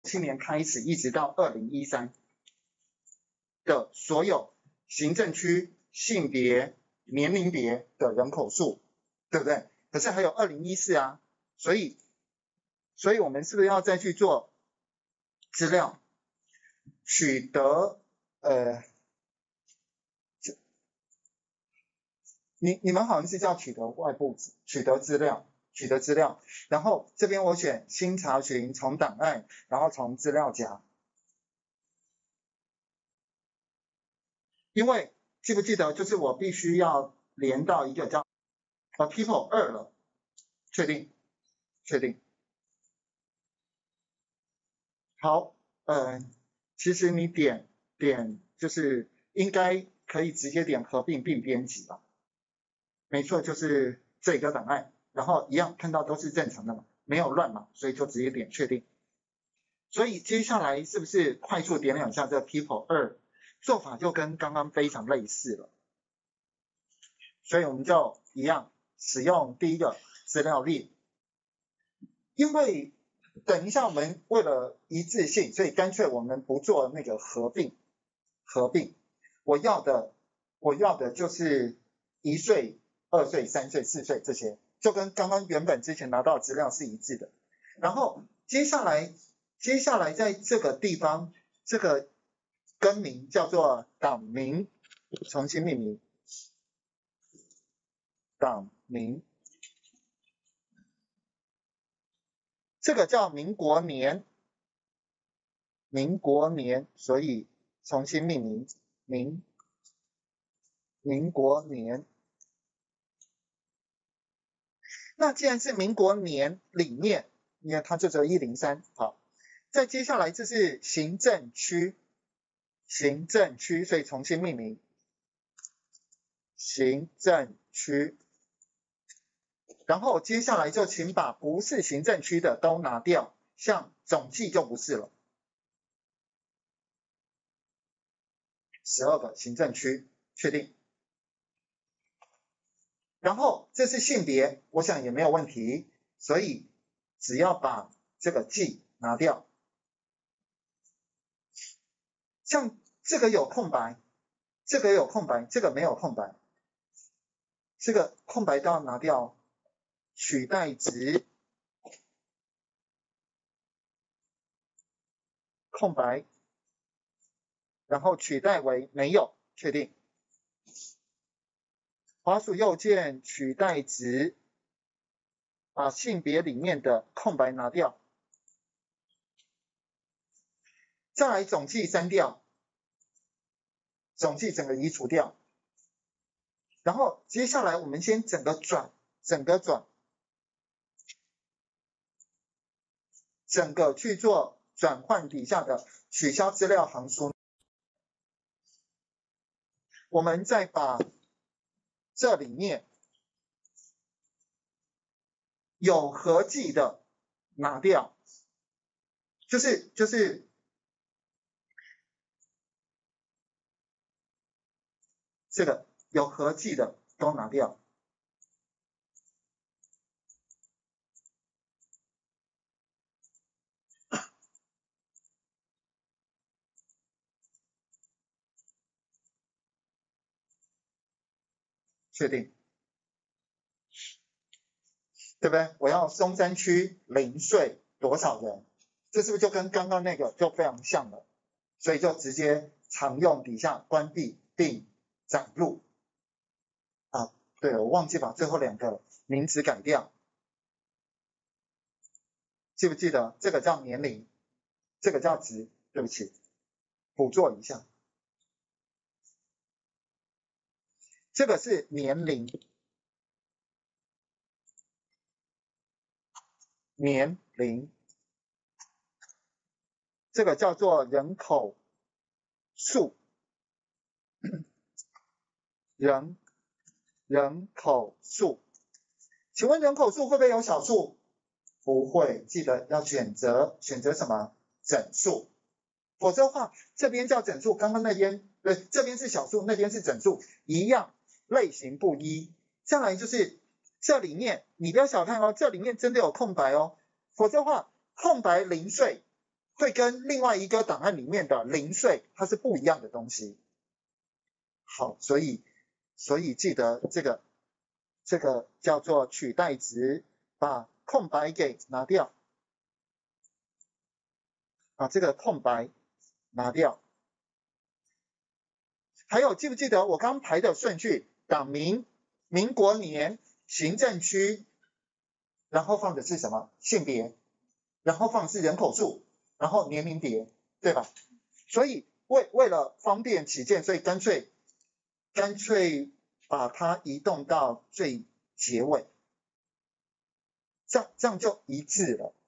2007年开始一直到2013的所有行政区、性别、年龄别的人口数，对不对？可是还有2014啊，所以我们是不是要再去做资料取得？你们好像是叫取得外部取得资料，然后这边我选新查询，从档案，然后从资料夹，因为记不记得就是我必须要连到一个叫people 2了，确定。好，其实你点就是应该可以直接点合并并编辑吧。没错，就是这个档案，然后一样看到都是正常的嘛，没有乱码，所以就直接点确定。所以接下来是不是快速点两下这个 people 2，做法就跟刚刚非常类似了。所以我们就一样使用第一个资料列，因为等一下我们为了一致性，所以干脆我们不做那个合并。我要的就是1岁、2岁、3岁、4岁这些，就跟刚刚原本之前拿到的资料是一致的。然后接下来在这个地方，这个更名叫做党名，重新命名。党名，这个叫民国年，所以重新命名民国年。那既然是民国年里面，你看它就只有103，好，再接下来这是行政区，所以重新命名行政区。然后接下来就请把不是行政区的都拿掉，像总计就不是了，12个行政区，确定。然后这是性别，我想也没有问题，所以只要把这个计拿掉。像这个有空白，这个有空白，这个没有空白，这个空白都要拿掉，取代值空白，然后取代为没有，确定。滑鼠右键取代值，把性别里面的空白拿掉，再来总计删掉，总计整个移除掉。然后接下来我们先整个转，整个去做转换底下的取消资料行数。我们再把这里面有合计的拿掉，就是这个有合计的都拿掉。确定，对不对？我要松山区0岁多少人，这是不是就跟刚刚那个就非常像了？所以就直接常用底下关闭并载入。啊，对了，我忘记把最后2个名词改掉，记不记得？这个叫年龄，这个叫值，对不起，补做一下。这个是年龄，这个叫做人口数，人口数。请问人口数会不会有小数？不会，记得要选择什么？整数，否则的话，这边叫整数，刚刚那边这边是小数，那边是整数，一样，类型不一。再来就是这里面，你不要小看哦，这里面真的有空白哦，否则的话，空白0岁会跟另外一个档案里面的零碎它是不一样的东西。好，所以记得这个叫做取代值，把空白给拿掉。把这个空白拿掉。还有记不记得我刚排的顺序？党名、民国年、行政区，然后放的是什么？性别，然后放的是人口数，然后年龄别，对吧？所以为了方便起见，所以干脆把它移动到最结尾，这样就一致了。